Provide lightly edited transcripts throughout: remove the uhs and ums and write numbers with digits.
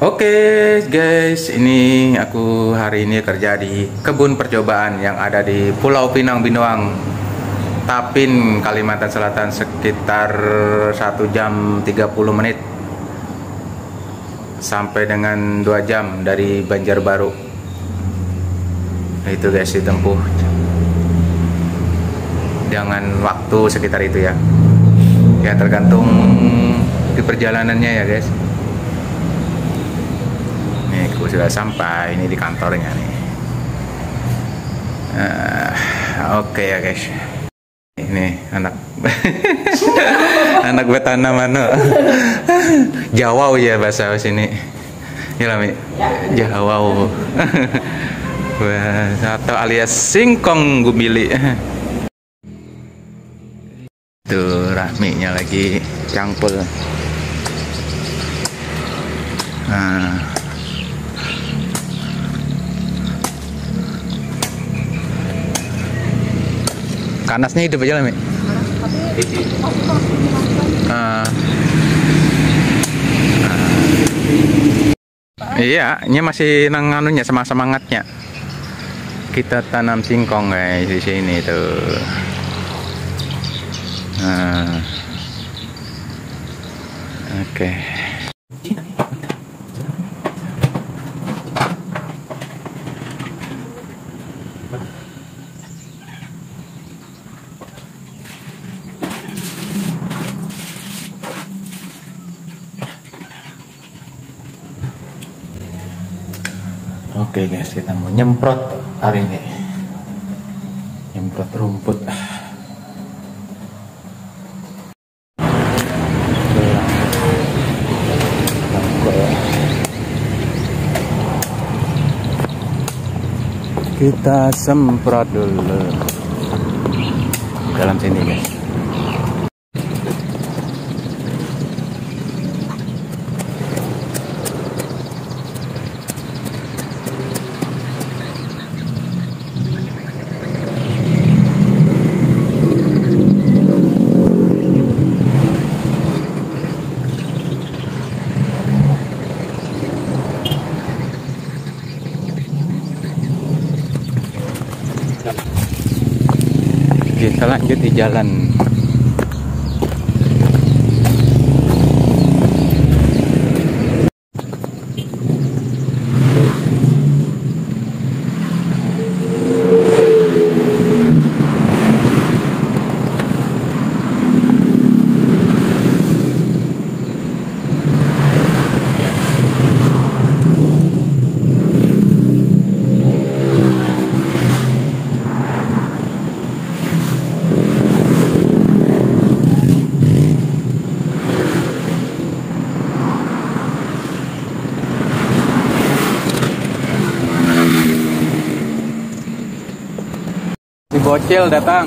Oke guys, ini aku hari ini kerja di kebun percobaan yang ada di Pulau Pinang Binoang, Tapin, Kalimantan Selatan, sekitar 1 jam 30 menit sampai dengan 2 jam dari Banjarbaru. Itu guys, ditempuh dengan waktu sekitar itu ya. Ya tergantung di perjalanannya ya guys. Nih aku sudah sampai, ini di kantornya nih. Oke ya guys. Ini anak anak betana mana? Jawau ya bahasa sini. Ya Lami. Jawau. Atau alias singkong gubili. Tuh Rahminya lagi cangkul. Kanasnya hidup aja lah, Mi. Iya, ini masih nanganunya sama semangatnya. Kita tanam singkong guys di sini tuh. Oke. Oke guys, kita mau nyemprot hari ini. Nyemprot rumput. Kita semprot dulu dalam sini guys. Kita lanjut di jalan. Si bocil datang.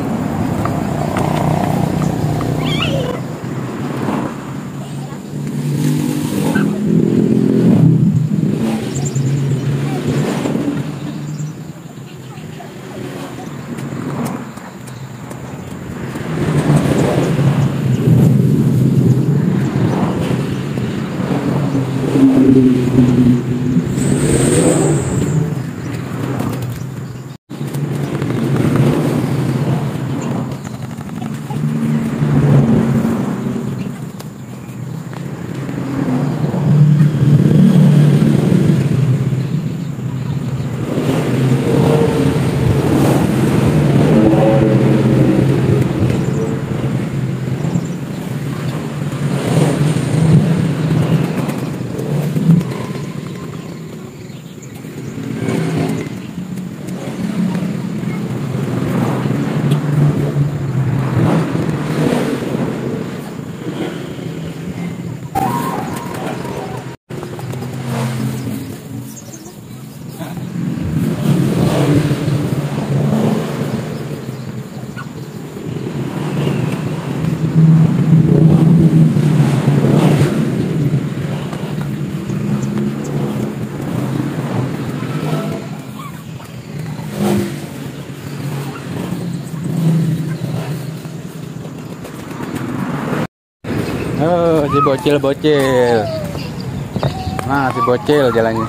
Oh, si bocil-bocil. Nah, si bocil jalannya.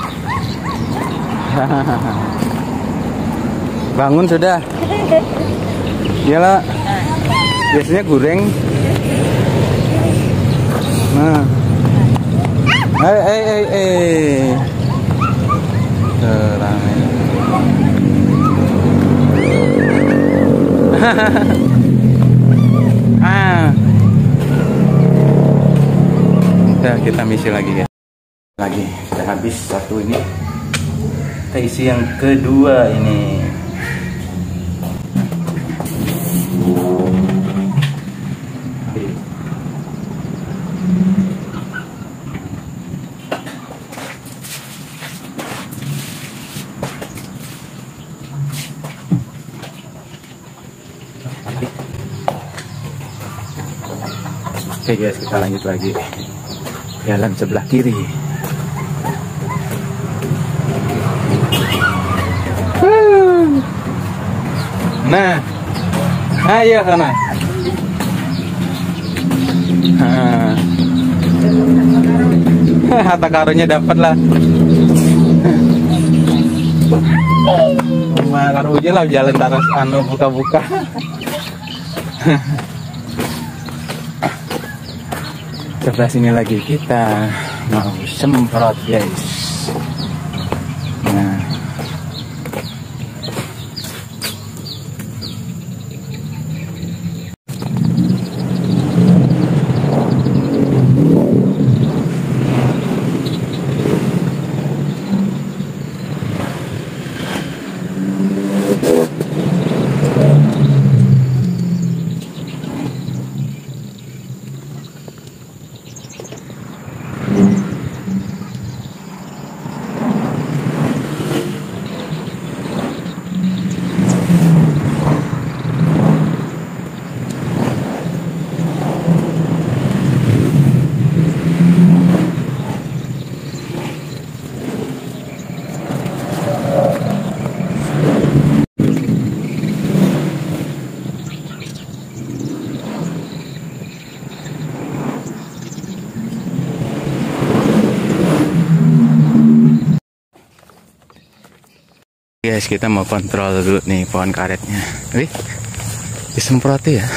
Bangun sudah. Iyalah. Biasanya goreng. Nah. Ramai. Udah, kita misi lagi ya. Lagi sudah habis satu ini. Kita isi yang kedua ini. Oke guys, kita lanjut lagi. Jalan sebelah kiri. Nah, ayo sana. Harta karunnya dapat lah. Malah aja lah jalan taras anu buka-buka. Sebelah sini lagi kita mau semprot guys. Nah, guys, kita mau kontrol dulu nih pohon karetnya. Wih, disemproti ya.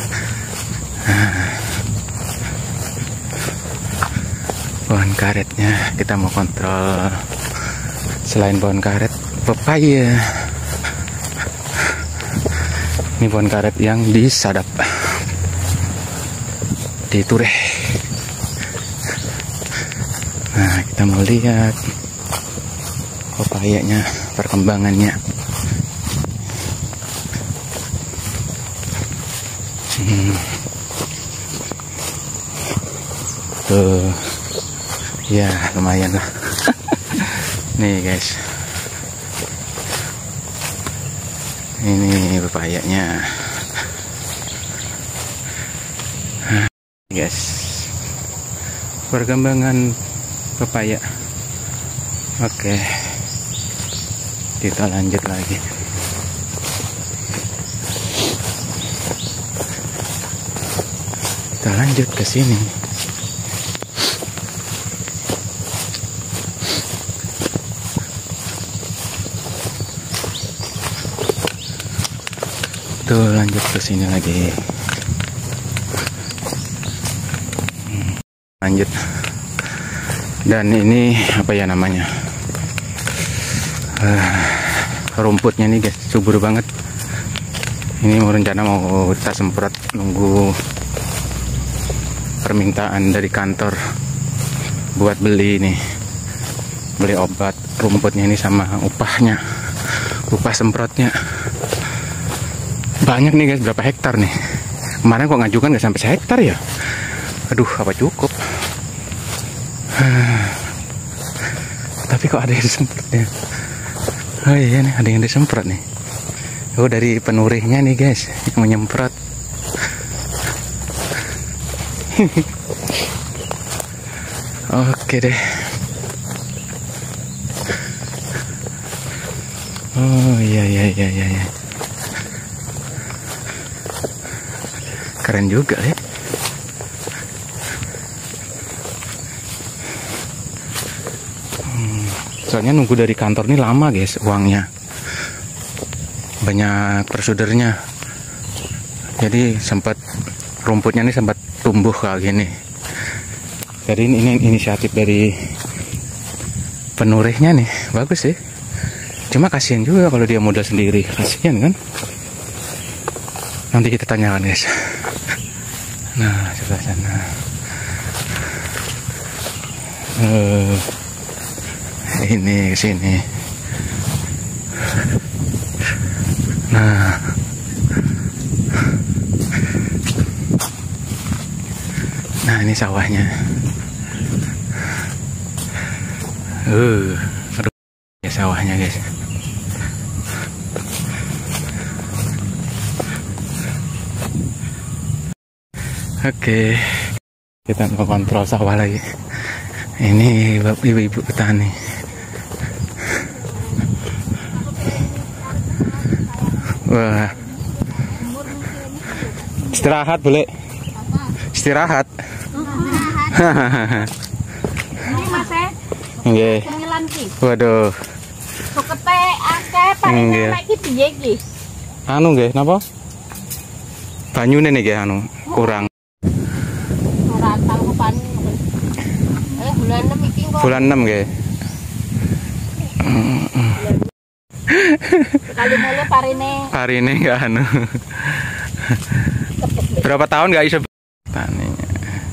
Pohon karetnya kita mau kontrol. Selain pohon karet, pepaya. Ini pohon karet yang disadap di Tureh. Nah, kita mau lihat pepayanya, perkembangannya. Tuh, ya lumayan lah. Nih guys, ini pepayanya. Guys, perkembangan pepaya. Oke, kita lanjut lagi. Kita lanjut ke sini. Tuh, lanjut ke sini lagi. Lanjut. Dan ini apa ya namanya? Rumputnya nih guys, subur banget. Ini mau rencana mau kita semprot, nunggu permintaan dari kantor buat beli nih, beli obat rumputnya ini sama upahnya, upah semprotnya. Banyak nih guys, berapa hektar nih? Kemarin kok ngajukan nggak sampai sehektar ya? Aduh, apa cukup? Tapi kok ada yang disemprot ya? Oh iya nih, ada yang disemprot nih. Oh, dari penurihnya nih guys, yang menyemprot. Oke deh. Oh iya. Keren juga ya. Soalnya nunggu dari kantor ini lama guys, uangnya banyak prosedurnya. Jadi sempat rumputnya ini sempat tumbuh kayak gini. Jadi ini inisiatif dari penurihnya nih, bagus sih. Cuma kasihan juga kalau dia modal sendiri, kasihan kan. Nanti kita tanyakan guys. Nah, sebelah sana. Ini kesini. Nah, ini sawahnya. Aduh, ya sawahnya guys. Oke, kita mau kontrol sawah lagi. Ini ibu-ibu petani. Wah, istirahat boleh? Istirahat. Ini Mas Nggih. Cemilan ki. Waduh. Sokete akeh paling nek iki piye iki? Anu nggih, napa? Banyune niki anu kurang. Ora tau kepan. Bulan 6 iki kok. Bulan 6 nggih. Kali mulu Parine enggak anu. Berapa tahun enggak iso taninya.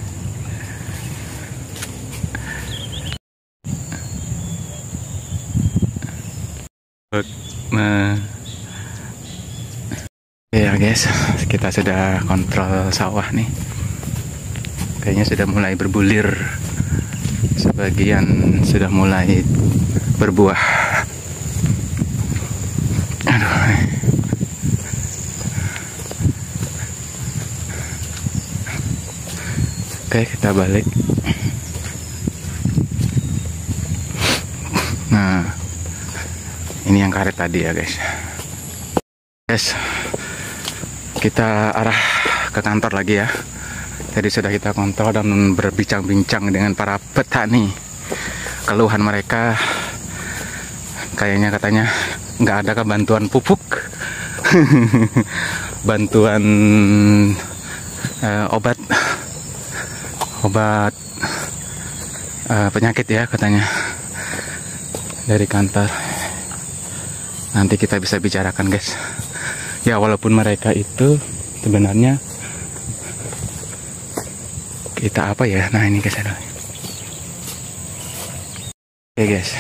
Nah, ya guys, kita sudah kontrol sawah nih. Kayaknya sudah mulai berbulir. Sebagian sudah mulai berbuah. Aduh. Oke, kita balik. Nah, ini yang karet tadi ya guys. Kita arah ke kantor lagi ya. Jadi sudah kita kontrol dan berbincang-bincang dengan para petani. Keluhan mereka kayaknya katanya nggak ada bantuan pupuk, bantuan obat penyakit ya katanya dari kantor. Nanti kita bisa bicarakan guys. Ya walaupun mereka itu sebenarnya kita apa ya? Nah ini guys. Oke guys.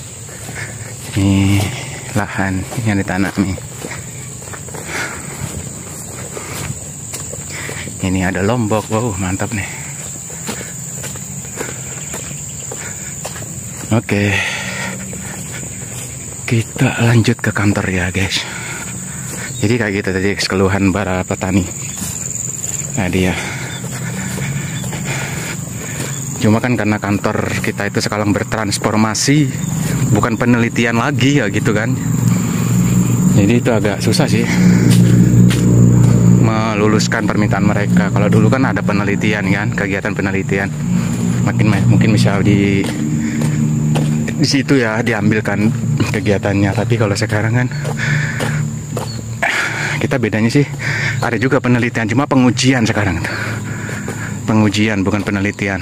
Ini lahan yang ditanami. Ini ada lombok. Wow, mantap nih. Oke. Kita lanjut ke kantor ya guys. Jadi kayak gitu tadi keluhan para petani. Nah dia. Cuma kan karena kantor kita itu sekarang bertransformasi, bukan penelitian lagi ya gitu kan. Jadi itu agak susah sih meluluskan permintaan mereka. Kalau dulu kan ada penelitian kan, kegiatan penelitian. Mungkin bisa di situ ya diambilkan kegiatannya. Tapi kalau sekarang kan kita bedanya sih ada juga penelitian, cuma pengujian sekarang. Pengujian bukan penelitian.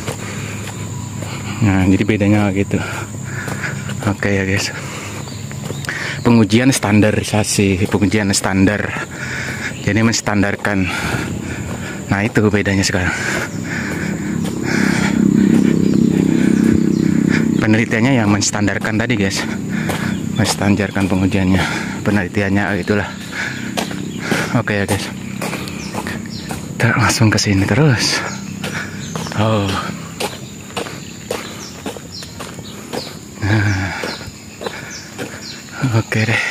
Nah, jadi bedanya gitu. Oke ya guys. Pengujian standarisasi, pengujian standar. Jadi menstandarkan. Nah, itu bedanya sekarang. Penelitiannya yang menstandarkan tadi guys. Menstandarkan pengujiannya. Penelitiannya itulah. Oke ya guys. Kita langsung ke sini terus. Oh. Oke deh.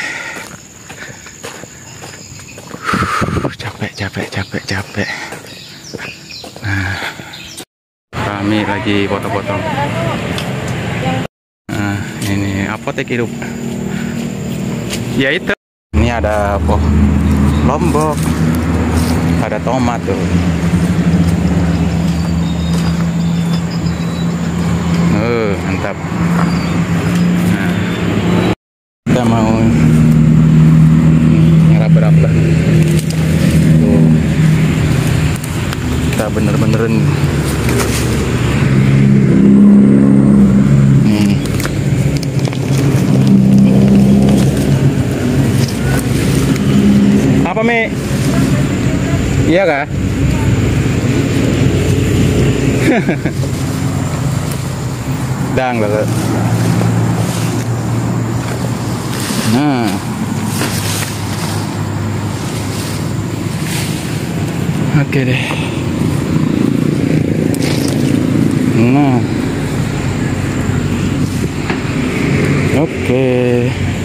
Capek. Nah, kami lagi potong-potong. Nah, ini apotek hidup. Ya itu. Ini ada apa? Lombok. Ada tomat tuh. Mantap. Iya kah? Dang loh. Nah. Oke deh. Nah. Oke.